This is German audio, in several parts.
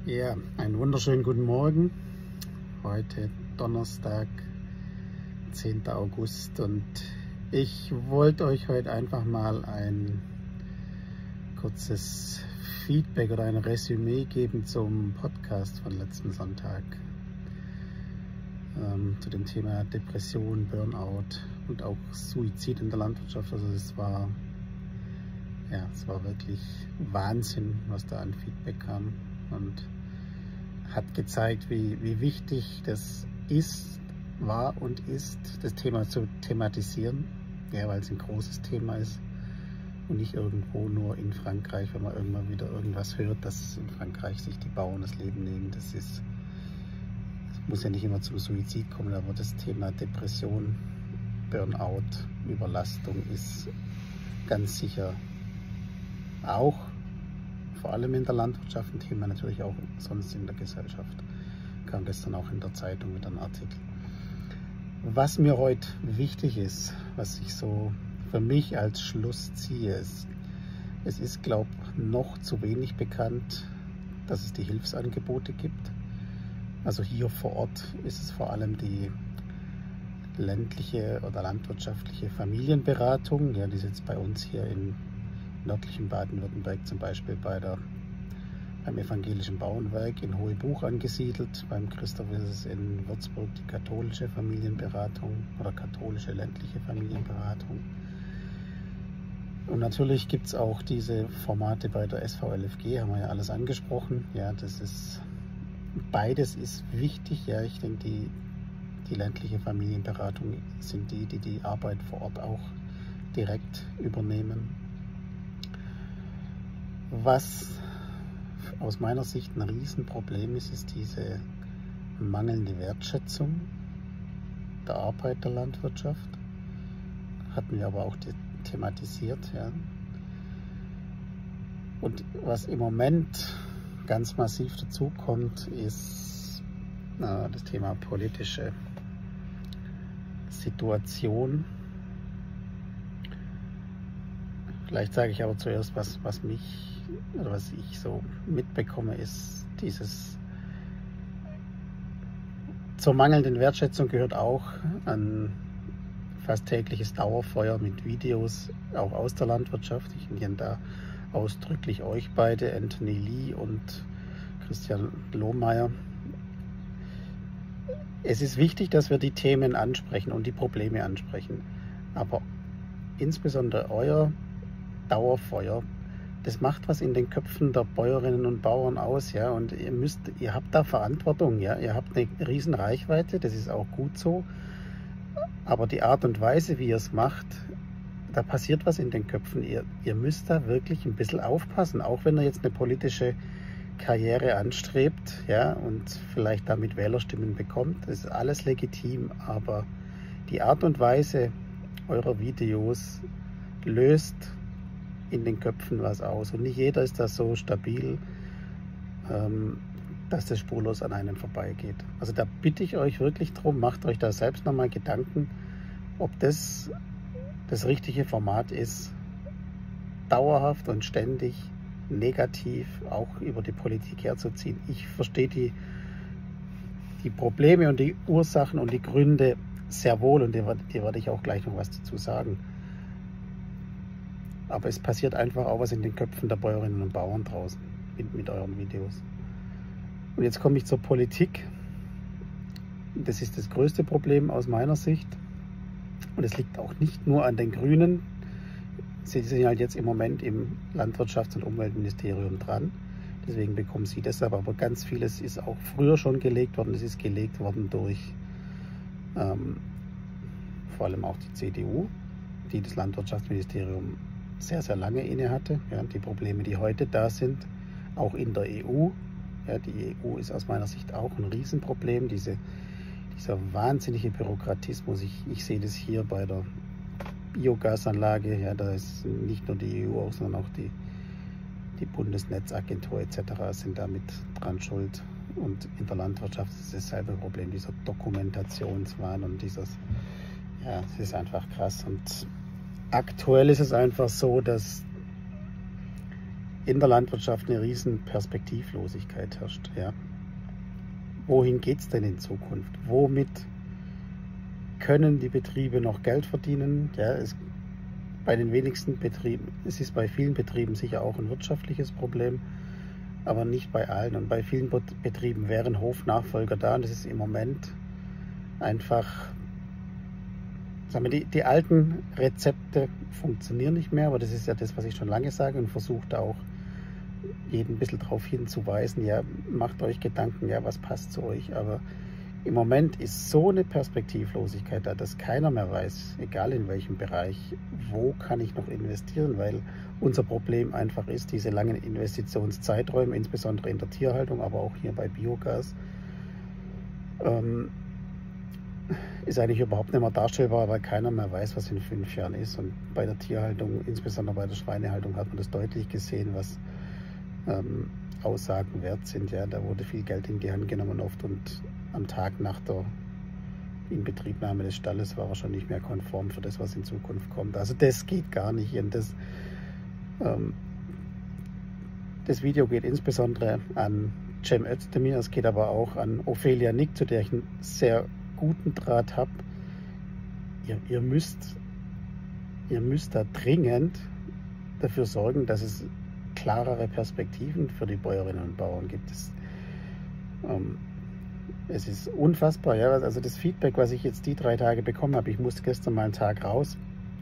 Ja, einen wunderschönen guten Morgen. Heute Donnerstag, 10. August, und ich wollte euch heute einfach mal ein kurzes Feedback oder ein Resümee geben zum Podcast von letzten Sonntag zu dem Thema Depression, Burnout und auch Suizid in der Landwirtschaft. Also es war wirklich Wahnsinn, was da an Feedback kam, und hat gezeigt, wie wichtig das war und ist, das Thema zu thematisieren, ja, weil es ein großes Thema ist und nicht irgendwo nur in Frankreich, wenn man irgendwann wieder irgendwas hört, dass in Frankreich sich die Bauern das Leben nehmen. Das muss ja nicht immer zum Suizid kommen, aber das Thema Depression, Burnout, Überlastung ist ganz sicher auch, vor allem in der Landwirtschaft, ein Thema, natürlich auch sonst in der Gesellschaft. Kam gestern auch in der Zeitung mit einem Artikel. Was mir heute wichtig ist, was ich so für mich als Schluss ziehe, ist, es ist, glaube ich, noch zu wenig bekannt, dass es die Hilfsangebote gibt. Also hier vor Ort ist es vor allem die ländliche oder landwirtschaftliche Familienberatung, ja, die ist jetzt bei uns hier in nördlichen Baden-Württemberg zum Beispiel beim Evangelischen Bauernwerk in Hohebuch angesiedelt. Beim Christoph ist es in Würzburg die katholische Familienberatung oder katholische ländliche Familienberatung. Und natürlich gibt es auch diese Formate bei der SVLFG, haben wir ja alles angesprochen. Ja, beides ist wichtig. Ja, ich denke, die ländliche Familienberatung sind die Arbeit vor Ort auch direkt übernehmen. Was aus meiner Sicht ein Riesenproblem ist, ist diese mangelnde Wertschätzung der Arbeit der Landwirtschaft. Hatten wir aber auch thematisiert. Ja. Und was im Moment ganz massiv dazu kommt, ist das Thema politische Situation. Vielleicht sage ich aber zuerst, was ich so mitbekomme, ist zur mangelnden Wertschätzung gehört auch ein fast tägliches Dauerfeuer mit Videos, auch aus der Landwirtschaft. Ich nenne da ausdrücklich euch beide, Anthony Lee und Christian Lohmeier. Es ist wichtig, dass wir die Themen ansprechen und die Probleme ansprechen, aber insbesondere euer Dauerfeuer, das macht was in den Köpfen der Bäuerinnen und Bauern aus, ja, und ihr habt da Verantwortung, ja, ihr habt eine riesen Reichweite, das ist auch gut so, aber die Art und Weise, wie ihr es macht, da passiert was in den Köpfen. Ihr müsst da wirklich ein bisschen aufpassen, auch wenn ihr jetzt eine politische Karriere anstrebt, ja, und vielleicht damit Wählerstimmen bekommt, das ist alles legitim, aber die Art und Weise eurer Videos löst in den Köpfen was aus. Und nicht jeder ist da so stabil, dass das spurlos an einem vorbeigeht. Also da bitte ich euch wirklich drum, macht euch da selbst nochmal Gedanken, ob das richtige Format ist, dauerhaft und ständig negativ auch über die Politik herzuziehen. Ich verstehe die Probleme und die Ursachen und die Gründe sehr wohl, und dir werde ich auch gleich noch was dazu sagen. Aber es passiert einfach auch was in den Köpfen der Bäuerinnen und Bauern draußen mit euren Videos. Und jetzt komme ich zur Politik. Das ist das größte Problem aus meiner Sicht. Und es liegt auch nicht nur an den Grünen. Sie sind halt jetzt im Moment im Landwirtschafts- und Umweltministerium dran. Deswegen bekommen sie das. Aber ganz vieles ist auch früher schon gelegt worden. Es ist gelegt worden durch vor allem auch die CDU, die das Landwirtschaftsministerium sehr, sehr lange inne hatte. Ja, die Probleme, die heute da sind, auch in der EU. Ja, die EU ist aus meiner Sicht auch ein Riesenproblem. Dieser wahnsinnige Bürokratismus. Ich sehe das hier bei der Biogasanlage. Ja, da ist nicht nur die EU, sondern auch die Bundesnetzagentur etc. sind damit dran schuld. Und in der Landwirtschaft ist dasselbe Problem, dieser Dokumentationswahn und das ist einfach krass. Und aktuell ist es einfach so, dass in der Landwirtschaft eine riesen Perspektivlosigkeit herrscht. Ja. Wohin geht es denn in Zukunft? Womit können die Betriebe noch Geld verdienen? Ja, bei den wenigsten Betrieben, es ist bei vielen Betrieben sicher auch ein wirtschaftliches Problem, aber nicht bei allen. Und bei vielen Betrieben wären Hofnachfolger da und das ist im Moment einfach, sagen wir, die alten Rezepte funktionieren nicht mehr, aber das ist ja das, was ich schon lange sage und versuche da auch jeden ein bisschen darauf hinzuweisen, ja, macht euch Gedanken, ja, was passt zu euch, aber im Moment ist so eine Perspektivlosigkeit da, dass keiner mehr weiß, egal in welchem Bereich, wo kann ich noch investieren, weil unser Problem einfach ist, diese langen Investitionszeiträume, insbesondere in der Tierhaltung, aber auch hier bei Biogas, ist eigentlich überhaupt nicht mehr darstellbar, weil keiner mehr weiß, was in 5 Jahren ist. Und bei der Tierhaltung, insbesondere bei der Schweinehaltung, hat man das deutlich gesehen, was Aussagen wert sind. Ja, da wurde viel Geld in die Hand genommen oft und am Tag nach der Inbetriebnahme des Stalles war er schon nicht mehr konform für das, was in Zukunft kommt. Also das geht gar nicht. Und das Video geht insbesondere an Cem Özdemir, es geht aber auch an Ophelia Nick, zu der ich einen sehr guten Draht habe. Ihr müsst da dringend dafür sorgen, dass es klarere Perspektiven für die Bäuerinnen und Bauern gibt. Es ist unfassbar, ja, also das Feedback, was ich jetzt die 3 Tage bekommen habe, ich musste gestern mal einen Tag raus,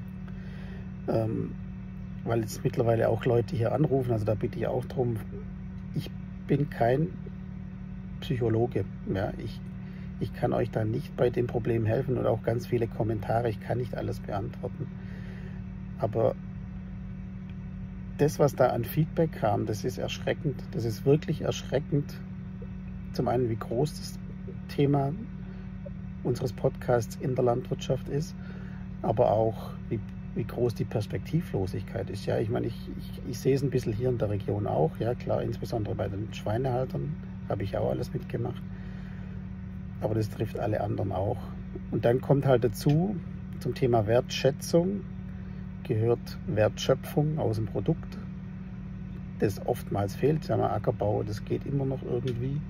weil jetzt mittlerweile auch Leute hier anrufen, also da bitte ich auch drum, ich bin kein Psychologe, ja, ich kann euch da nicht bei dem Problem helfen und auch ganz viele Kommentare, ich kann nicht alles beantworten, aber das, was da an Feedback kam, das ist erschreckend, das ist wirklich erschreckend. Zum einen, wie groß das Thema unseres Podcasts in der Landwirtschaft ist, aber auch, wie groß die Perspektivlosigkeit ist. Ja, ich meine, ich sehe es ein bisschen hier in der Region auch, ja klar, insbesondere bei den Schweinehaltern habe ich auch alles mitgemacht, aber das trifft alle anderen auch. Und dann kommt halt dazu, zum Thema Wertschätzung gehört Wertschöpfung aus dem Produkt, das oftmals fehlt. Sagen wir, Ackerbau, das geht immer noch irgendwie.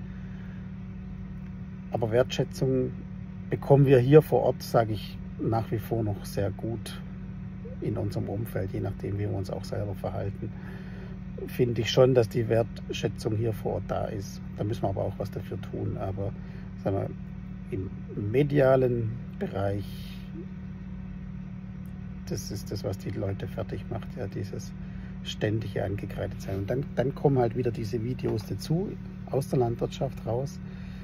Aber Wertschätzung bekommen wir hier vor Ort, sage ich, nach wie vor noch sehr gut in unserem Umfeld, je nachdem, wie wir uns auch selber verhalten. Finde ich schon, dass die Wertschätzung hier vor Ort da ist. Da müssen wir aber auch was dafür tun. Aber sagen wir, im medialen Bereich, das ist das, was die Leute fertig macht, ja, dieses ständige angekreidet sein. Und dann kommen halt wieder diese Videos dazu, aus der Landwirtschaft raus.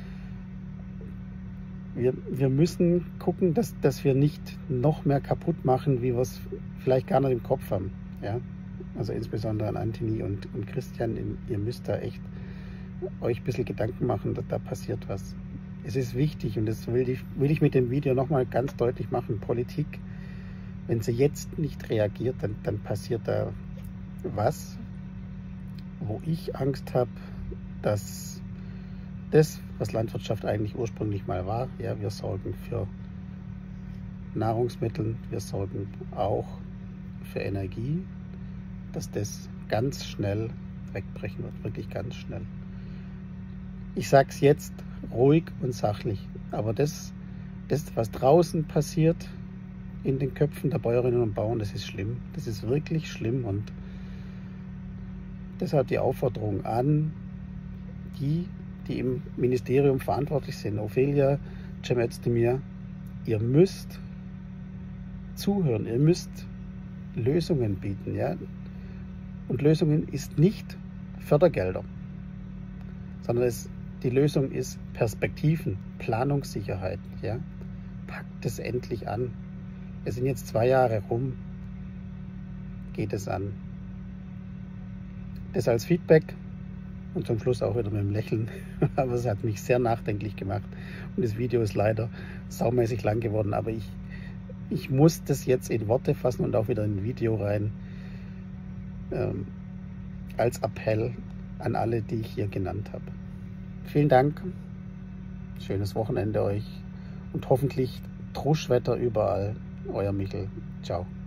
Wir müssen gucken, dass wir nicht noch mehr kaputt machen, wie wir es vielleicht gar nicht im Kopf haben. Ja? Also insbesondere an Antini und Christian, ihr müsst da echt euch ein bisschen Gedanken machen, dass da passiert was. Es ist wichtig und das will ich mit dem Video nochmal ganz deutlich machen. Politik, wenn sie jetzt nicht reagiert, dann passiert da was, wo ich Angst habe, dass das, was Landwirtschaft eigentlich ursprünglich mal war, ja, wir sorgen für Nahrungsmittel, wir sorgen auch für Energie, dass das ganz schnell wegbrechen wird, wirklich ganz schnell. Ich sage es jetzt ruhig und sachlich, aber das, was draußen passiert in den Köpfen der Bäuerinnen und Bauern, das ist schlimm, das ist wirklich schlimm und deshalb die Aufforderung an die im Ministerium verantwortlich sind, Ophelia, Cem Özdemir, ihr müsst zuhören, ihr müsst Lösungen bieten. Ja? Und Lösungen ist nicht Fördergelder, sondern die Lösung ist Perspektiven, Planungssicherheit. Ja? Packt es endlich an. Es sind jetzt 2 Jahre rum, geht es an. Das als Feedback. Und zum Schluss auch wieder mit dem Lächeln. Aber es hat mich sehr nachdenklich gemacht. Und das Video ist leider saumäßig lang geworden. Aber ich muss das jetzt in Worte fassen und auch wieder in ein Video rein. Als Appell an alle, die ich hier genannt habe. Vielen Dank. Schönes Wochenende euch. Und hoffentlich Truschwetter überall. Euer Michel. Ciao.